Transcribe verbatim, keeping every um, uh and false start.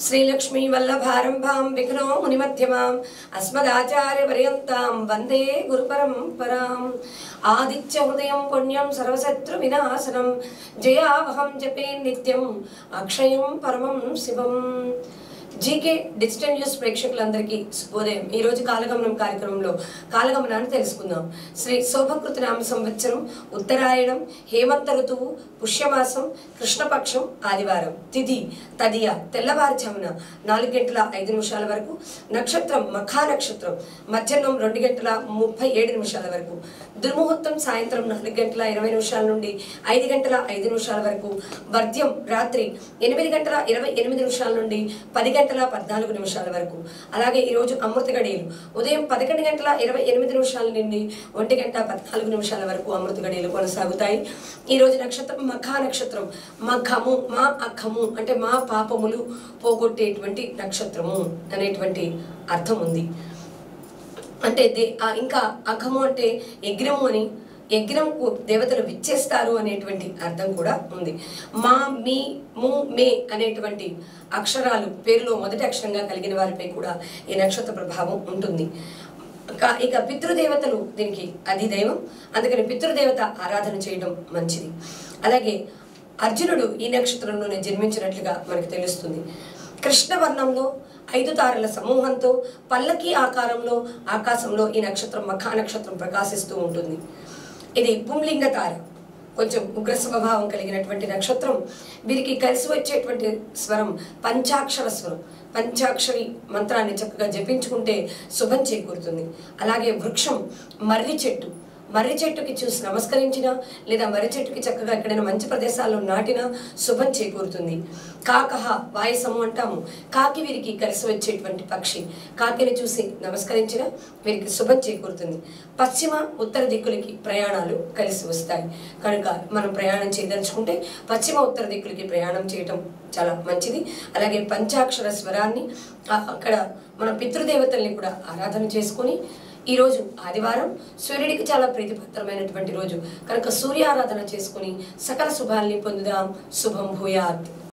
श्रीलक्ष्मी वल्लभारंभां विघ्नो मुनिमध्यमाम् अस्मदाचार्यपर्यन्तां वन्दे गुरुपरम्पराम् आदित्य हृदयं पुण्यं सर्वशत्रुविनाशनं जयावहं जपे नित्यं अक्षयं परमं शिवम्। జీకే డిజిటల్ న్యూస్ ప్రేక్షకులందరికీ శుభోదయం। ఈ రోజు కాలగమనం కార్యక్రమంలో కాలగమనాన్ని తెలుసుకుందాం। శ్రీ శోభకృత నామ సంవత్సరం ఉత్తరాయణం, హేమంత ఋతువు, పుష్యమాసం, కృష్ణపక్షం, ఆదివారం, తిథి తదియ, తెల్లవారుజామున నాలుగు గంటల ఐదు నిమిషాల వరకు, నక్షత్రం మఖా నక్షత్రం మధ్యాహ్నం రెండు గంటల ముప్పై ఏడు నిమిషాల వరకు, దుర్ముహూర్తం సాయంత్రం నాలుగు గంటల ఇరవై నిమిషాల నుండి ఐదు గంటల ఐదు నిమిషాల వరకు, వర్ధ్యం రాత్రి ఎనిమిది గంటల ఇరవై ఎనిమిది నిమిషాల నుండి పది గంటల పద్నాలుగు నిమిషాల వరకు। అలాగే ఈ రోజు అమృత గడియలు ఉదయం పదకొండు గంటల ఇరవై ఎనిమిది నిమిషాల నుండి ఒంటి గంట పద్నాలుగు నిమిషాల వరకు అమృత గడియలు కొనసాగుతాయి। ఈ రోజు నక్షత్రం మఖా నక్షత్రం, మఖము మా అఖము అంటే మా పాపములు పోగొట్టేటువంటి నక్షత్రము అనేటువంటి అర్థం ఉంది। అంటే దే ఇంకా అఖము అంటే యజ్ఞము అని, యజ్ఞంకు దేవతలు విచ్చేస్తారు అనేటువంటి అర్థం కూడా ఉంది। మా మీ ము మే అనేటువంటి అక్షరాలు పేరులో మొదటి అక్షరంగా కలిగిన వారిపై కూడా ఈ నక్షత్ర ప్రభావం ఉంటుంది। ఇక పితృదేవతలు దీనికి అధిదైవం, అందుకని పితృదేవత ఆరాధన చేయడం మంచిది। అలాగే అర్జునుడు ఈ నక్షత్రంలోనే జన్మించినట్లుగా మనకు తెలుస్తుంది। కృష్ణవర్ణంలో ఐదు తారల సమూహంతో పల్లకి ఆకారంలో ఆకాశంలో ఈ నక్షత్రం మఖా నక్షత్రం ప్రకాశిస్తూ ఉంటుంది। ఇది పుంలింగ తార, కొంచెం ఉగ్ర స్వభావం కలిగినటువంటి నక్షత్రం। వీరికి కలిసి వచ్చేటువంటి స్వరం పంచాక్షర స్వరం, పంచాక్షరి మంత్రాన్ని చక్కగా జపించుకుంటే శుభం చేకూరుతుంది। అలాగే వృక్షం మర్రి చెట్టు, మర్రి చెట్టుకి చూసి నమస్కరించినా లేదా మర్రి చెట్టుకి చక్కగా ఎక్కడైనా మంచి ప్రదేశాల్లో నాటినా శుభం చేకూరుతుంది। కాకహ వాయసము అంటాము, కాకి వీరికి కలిసి వచ్చేటువంటి పక్షి, కాకిని చూసి నమస్కరించినా వీరికి శుభం చేకూరుతుంది। పశ్చిమ ఉత్తర దిక్కులకి ప్రయాణాలు కలిసి వస్తాయి కనుక మనం ప్రయాణం చేయదలుచుకుంటే పశ్చిమ ఉత్తర దిక్కులకి ప్రయాణం చేయటం చాలా మంచిది। అలాగే పంచాక్షర స్వరాన్ని అక్కడ మన పితృదేవతల్ని కూడా ఆరాధన చేసుకొని, ఈ రోజు ఆదివారం సూర్యుడికి చాలా ప్రీతిపాత్రమైనటువంటి రోజు కనుక సూర్యారాధన చేసుకుని సకల శుభాల్ని పొందుదాం। శుభం భూయాత్।